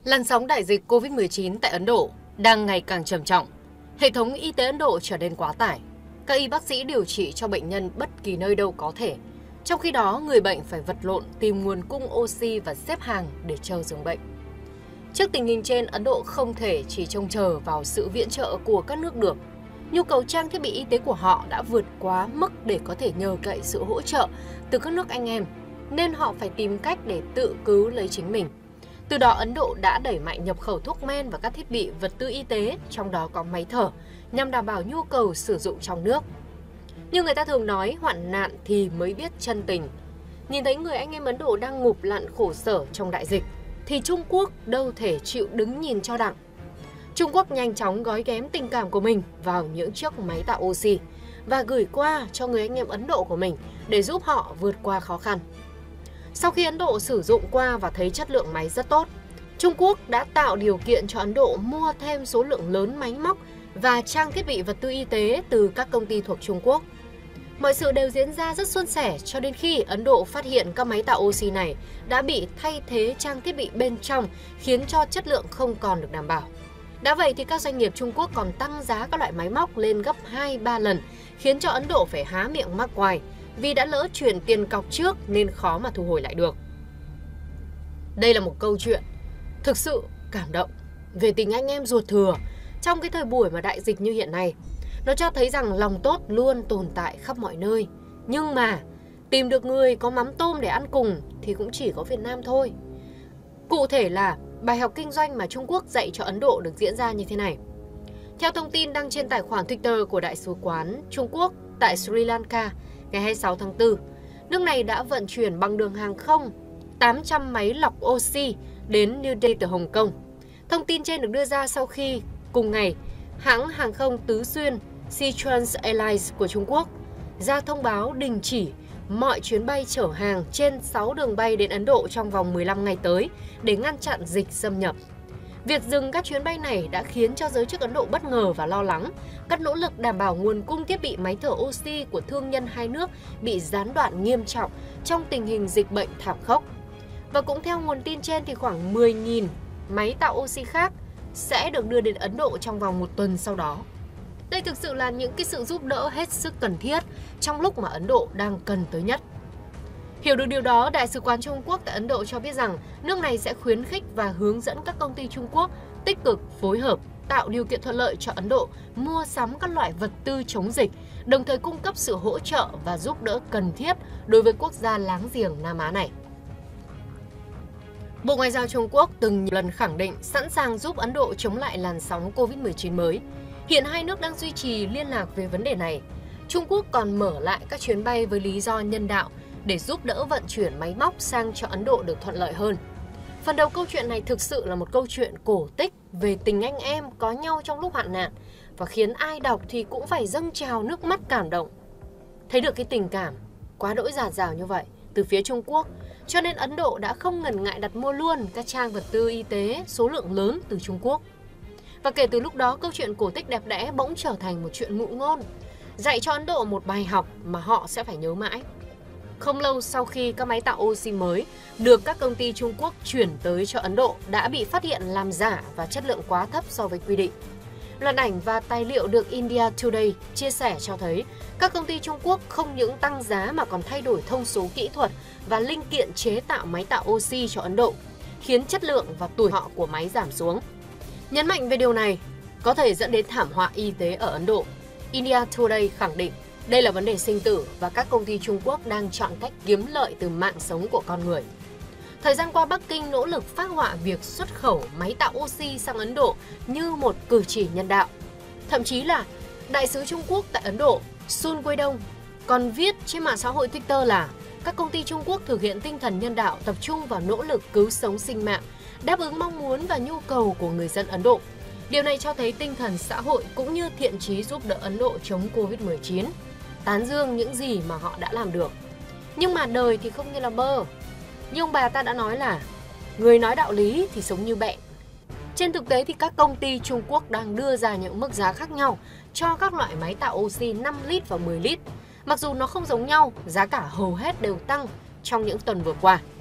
Làn sóng đại dịch COVID-19 tại Ấn Độ đang ngày càng trầm trọng. Hệ thống y tế Ấn Độ trở nên quá tải. Các y bác sĩ điều trị cho bệnh nhân bất kỳ nơi đâu có thể. Trong khi đó, người bệnh phải vật lộn tìm nguồn cung oxy và xếp hàng để chờ giường bệnh. Trước tình hình trên, Ấn Độ không thể chỉ trông chờ vào sự viện trợ của các nước được. Nhu cầu trang thiết bị y tế của họ đã vượt quá mức để có thể nhờ cậy sự hỗ trợ từ các nước anh em, nên họ phải tìm cách để tự cứu lấy chính mình. Từ đó, Ấn Độ đã đẩy mạnh nhập khẩu thuốc men và các thiết bị vật tư y tế, trong đó có máy thở, nhằm đảm bảo nhu cầu sử dụng trong nước. Như người ta thường nói, hoạn nạn thì mới biết chân tình. Nhìn thấy người anh em Ấn Độ đang ngụp lặn khổ sở trong đại dịch, thì Trung Quốc đâu thể chịu đứng nhìn cho đặng. Trung Quốc nhanh chóng gói ghém tình cảm của mình vào những chiếc máy tạo oxy và gửi qua cho người anh em Ấn Độ của mình để giúp họ vượt qua khó khăn. Sau khi Ấn Độ sử dụng qua và thấy chất lượng máy rất tốt, Trung Quốc đã tạo điều kiện cho Ấn Độ mua thêm số lượng lớn máy móc và trang thiết bị vật tư y tế từ các công ty thuộc Trung Quốc. Mọi sự đều diễn ra rất suôn sẻ cho đến khi Ấn Độ phát hiện các máy tạo oxy này đã bị thay thế trang thiết bị bên trong, khiến cho chất lượng không còn được đảm bảo. Đã vậy thì các doanh nghiệp Trung Quốc còn tăng giá các loại máy móc lên gấp 2-3 lần, khiến cho Ấn Độ phải há miệng mắc oai vì đã lỡ chuyển tiền cọc trước nên khó mà thu hồi lại được. Đây là một câu chuyện thực sự cảm động về tình anh em ruột thừa trong cái thời buổi mà đại dịch như hiện nay. Nó cho thấy rằng lòng tốt luôn tồn tại khắp mọi nơi, nhưng mà tìm được người có mắm tôm để ăn cùng thì cũng chỉ có Việt Nam thôi. Cụ thể là bài học kinh doanh mà Trung Quốc dạy cho Ấn Độ được diễn ra như thế này. Theo thông tin đăng trên tài khoản Twitter của Đại sứ quán Trung Quốc tại Sri Lanka ngày 26 tháng 4, nước này đã vận chuyển bằng đường hàng không 800 máy lọc oxy đến New Delhi từ Hồng Kông. Thông tin trên được đưa ra sau khi cùng ngày, hãng hàng không tứ xuyên Sichuan Airlines của Trung Quốc ra thông báo đình chỉ mọi chuyến bay chở hàng trên 6 đường bay đến Ấn Độ trong vòng 15 ngày tới để ngăn chặn dịch xâm nhập. Việc dừng các chuyến bay này đã khiến cho giới chức Ấn Độ bất ngờ và lo lắng. Các nỗ lực đảm bảo nguồn cung thiết bị máy thở oxy của thương nhân hai nước bị gián đoạn nghiêm trọng trong tình hình dịch bệnh thảm khốc. Và cũng theo nguồn tin trên thì khoảng 10.000 máy tạo oxy khác sẽ được đưa đến Ấn Độ trong vòng 1 tuần sau đó. Đây thực sự là những cái sự giúp đỡ hết sức cần thiết trong lúc mà Ấn Độ đang cần tới nhất. Hiểu được điều đó, Đại sứ quán Trung Quốc tại Ấn Độ cho biết rằng nước này sẽ khuyến khích và hướng dẫn các công ty Trung Quốc tích cực phối hợp, tạo điều kiện thuận lợi cho Ấn Độ mua sắm các loại vật tư chống dịch, đồng thời cung cấp sự hỗ trợ và giúp đỡ cần thiết đối với quốc gia láng giềng Nam Á này. Bộ Ngoại giao Trung Quốc từng nhiều lần khẳng định sẵn sàng giúp Ấn Độ chống lại làn sóng COVID-19 mới. Hiện hai nước đang duy trì liên lạc về vấn đề này. Trung Quốc còn mở lại các chuyến bay với lý do nhân đạo để giúp đỡ vận chuyển máy móc sang cho Ấn Độ được thuận lợi hơn. Phần đầu câu chuyện này thực sự là một câu chuyện cổ tích về tình anh em có nhau trong lúc hoạn nạn và khiến ai đọc thì cũng phải dâng trào nước mắt cảm động. Thấy được cái tình cảm quá đỗi dạt dào như vậy từ phía Trung Quốc, cho nên Ấn Độ đã không ngần ngại đặt mua luôn các trang vật tư y tế số lượng lớn từ Trung Quốc. Và kể từ lúc đó, câu chuyện cổ tích đẹp đẽ bỗng trở thành một chuyện ngụ ngôn, dạy cho Ấn Độ một bài học mà họ sẽ phải nhớ mãi. Không lâu sau khi các máy tạo oxy mới được các công ty Trung Quốc chuyển tới cho Ấn Độ đã bị phát hiện làm giả và chất lượng quá thấp so với quy định. Loạt ảnh và tài liệu được India Today chia sẻ cho thấy các công ty Trung Quốc không những tăng giá mà còn thay đổi thông số kỹ thuật và linh kiện chế tạo máy tạo oxy cho Ấn Độ, khiến chất lượng và tuổi thọ của máy giảm xuống. Nhấn mạnh về điều này có thể dẫn đến thảm họa y tế ở Ấn Độ, India Today khẳng định đây là vấn đề sinh tử và các công ty Trung Quốc đang chọn cách kiếm lợi từ mạng sống của con người. Thời gian qua, Bắc Kinh nỗ lực phác họa việc xuất khẩu máy tạo oxy sang Ấn Độ như một cử chỉ nhân đạo. Thậm chí là Đại sứ Trung Quốc tại Ấn Độ, Sun Weidong, còn viết trên mạng xã hội Twitter là các công ty Trung Quốc thực hiện tinh thần nhân đạo, tập trung vào nỗ lực cứu sống sinh mạng, đáp ứng mong muốn và nhu cầu của người dân Ấn Độ. Điều này cho thấy tinh thần xã hội cũng như thiện chí giúp đỡ Ấn Độ chống Covid-19, tán dương những gì mà họ đã làm được. Nhưng mà đời thì không như là bơ. Như ông bà ta đã nói là người nói đạo lý thì sống như bẹn. Trên thực tế thì các công ty Trung Quốc đang đưa ra những mức giá khác nhau cho các loại máy tạo oxy 5 lít và 10 lít. Mặc dù nó không giống nhau, giá cả hầu hết đều tăng trong những tuần vừa qua.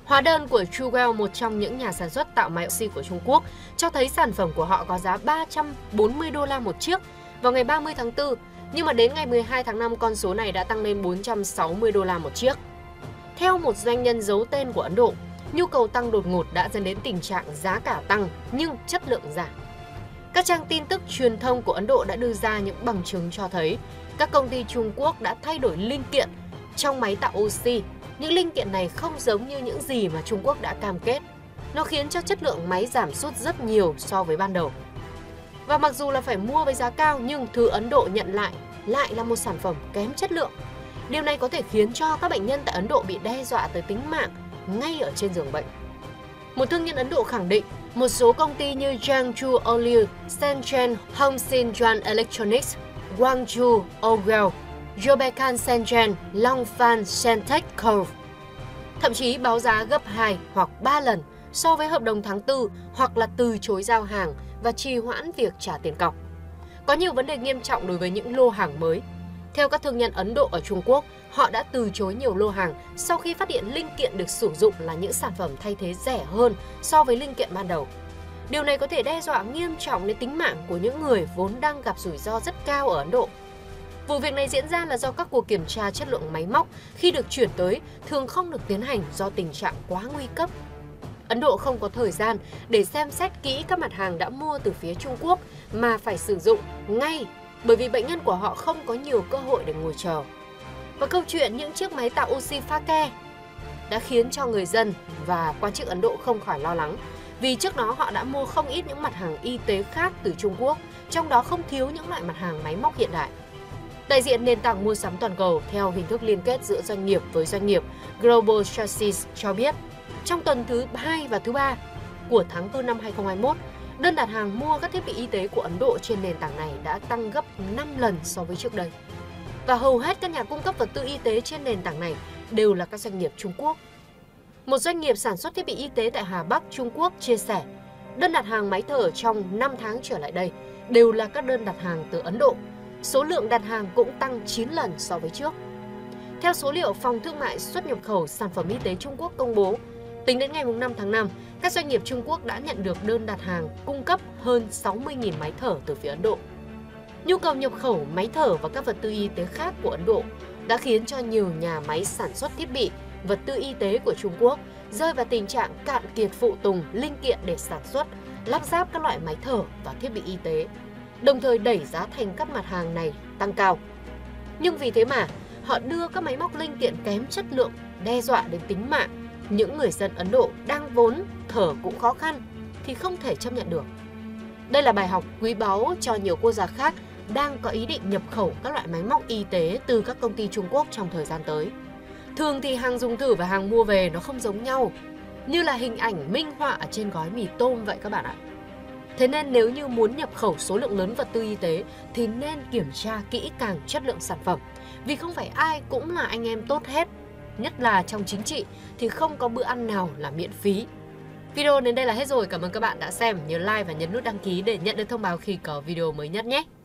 Hóa đơn của Truwell, một trong những nhà sản xuất tạo máy oxy của Trung Quốc, cho thấy sản phẩm của họ có giá 340 đô la một chiếc vào ngày 30 tháng 4, nhưng mà đến ngày 12 tháng 5 con số này đã tăng lên 460 đô la một chiếc. Theo một doanh nhân giấu tên của Ấn Độ, nhu cầu tăng đột ngột đã dẫn đến tình trạng giá cả tăng nhưng chất lượng giảm. Các trang tin tức truyền thông của Ấn Độ đã đưa ra những bằng chứng cho thấy các công ty Trung Quốc đã thay đổi linh kiện trong máy tạo oxy. Những linh kiện này không giống như những gì mà Trung Quốc đã cam kết. Nó khiến cho chất lượng máy giảm sút rất nhiều so với ban đầu. Và mặc dù là phải mua với giá cao nhưng thứ Ấn Độ nhận lại là một sản phẩm kém chất lượng. Điều này có thể khiến cho các bệnh nhân tại Ấn Độ bị đe dọa tới tính mạng ngay ở trên giường bệnh. Một thương nhân Ấn Độ khẳng định một số công ty như Jiangsu Oil, Shenzhen Hongxin Electronics, Guangzhou Oil, Jobecan Shenzhen, Longfan Shentech Co. thậm chí báo giá gấp 2 hoặc 3 lần so với hợp đồng tháng 4 hoặc là từ chối giao hàng và trì hoãn việc trả tiền cọc. Có nhiều vấn đề nghiêm trọng đối với những lô hàng mới. Theo các thương nhân Ấn Độ ở Trung Quốc, họ đã từ chối nhiều lô hàng sau khi phát hiện linh kiện được sử dụng là những sản phẩm thay thế rẻ hơn so với linh kiện ban đầu. Điều này có thể đe dọa nghiêm trọng đến tính mạng của những người vốn đang gặp rủi ro rất cao ở Ấn Độ. Vụ việc này diễn ra là do các cuộc kiểm tra chất lượng máy móc khi được chuyển tới thường không được tiến hành do tình trạng quá nguy cấp. Ấn Độ không có thời gian để xem xét kỹ các mặt hàng đã mua từ phía Trung Quốc mà phải sử dụng ngay bởi vì bệnh nhân của họ không có nhiều cơ hội để ngồi chờ. Và câu chuyện những chiếc máy tạo oxy pha ke đã khiến cho người dân và quan chức Ấn Độ không khỏi lo lắng vì trước đó họ đã mua không ít những mặt hàng y tế khác từ Trung Quốc, trong đó không thiếu những loại mặt hàng máy móc hiện đại. Đại diện nền tảng mua sắm toàn cầu theo hình thức liên kết giữa doanh nghiệp với doanh nghiệp Global Chassis cho biết, trong tuần thứ 2 và thứ 3 của tháng 4 năm 2021, đơn đặt hàng mua các thiết bị y tế của Ấn Độ trên nền tảng này đã tăng gấp 5 lần so với trước đây. Và hầu hết các nhà cung cấp vật tư y tế trên nền tảng này đều là các doanh nghiệp Trung Quốc. Một doanh nghiệp sản xuất thiết bị y tế tại Hà Bắc, Trung Quốc chia sẻ, đơn đặt hàng máy thở trong 5 tháng trở lại đây đều là các đơn đặt hàng từ Ấn Độ. Số lượng đặt hàng cũng tăng 9 lần so với trước. Theo số liệu Phòng Thương mại xuất nhập khẩu sản phẩm y tế Trung Quốc công bố, tính đến ngày 5 tháng 5, các doanh nghiệp Trung Quốc đã nhận được đơn đặt hàng cung cấp hơn 60.000 máy thở từ phía Ấn Độ. Nhu cầu nhập khẩu máy thở và các vật tư y tế khác của Ấn Độ đã khiến cho nhiều nhà máy sản xuất thiết bị, vật tư y tế của Trung Quốc rơi vào tình trạng cạn kiệt phụ tùng, linh kiện để sản xuất, lắp ráp các loại máy thở và thiết bị y tế, đồng thời đẩy giá thành các mặt hàng này tăng cao. Nhưng vì thế mà họ đưa các máy móc linh kiện kém chất lượng đe dọa đến tính mạng những người dân Ấn Độ đang vốn thở cũng khó khăn thì không thể chấp nhận được. Đây là bài học quý báu cho nhiều quốc gia khác đang có ý định nhập khẩu các loại máy móc y tế từ các công ty Trung Quốc trong thời gian tới. Thường thì hàng dùng thử và hàng mua về nó không giống nhau, như là hình ảnh minh họa ở trên gói mì tôm vậy các bạn ạ. Thế nên nếu như muốn nhập khẩu số lượng lớn vật tư y tế thì nên kiểm tra kỹ càng chất lượng sản phẩm, vì không phải ai cũng là anh em tốt hết. Nhất là trong chính trị thì không có bữa ăn nào là miễn phí. Video đến đây là hết rồi, cảm ơn các bạn đã xem, nhớ like và nhấn nút đăng ký để nhận được thông báo khi có video mới nhất nhé.